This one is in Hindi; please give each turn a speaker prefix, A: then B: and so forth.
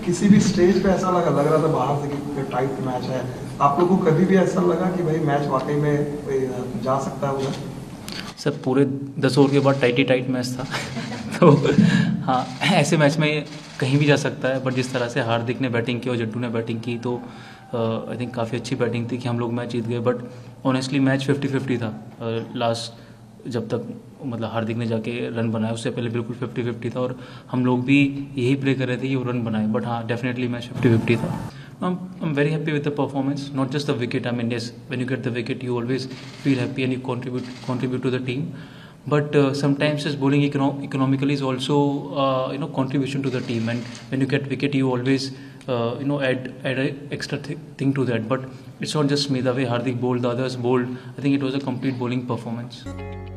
A: किसी भी स्टेज पे ऐसा लग रहा था बाहर से कि टाइट मैच है, आप लोगों को कभी भी ऐसा लगा कि भाई मैच वाकई में जा सकता है उधर?
B: सर पूरे 10 ओवर के बाद टाइट ही टाइट मैच था तो हाँ, ऐसे मैच में कहीं भी जा सकता है, बट जिस तरह से हार्दिक ने बैटिंग की और जट्टू ने बैटिंग की तो आई थिंक काफ़ी अच्छी बैटिंग थी कि हम लोग मैच जीत गए। बट ऑनेस्टली मैच 50-50 था। लास्ट जब तक मतलब हार्दिक ने जाके रन बनाया, उससे पहले बिल्कुल 50-50 था और हम लोग भी यही प्ले कर रहे थे कि वो रन बनाए। बट हाँ, डेफिनेटली मैच 50-50 था। I'm very happy with the performance, not just the wicket. I mean, yes, when you get the wicket, you always feel happy and you contribute to the team. But sometimes as bowling economically is also contribution to the team. And when you get wicket, you always add a extra thing to that. But it's not just me. The way Hardik bowled, the others bowled, I think it was a complete bowling performance.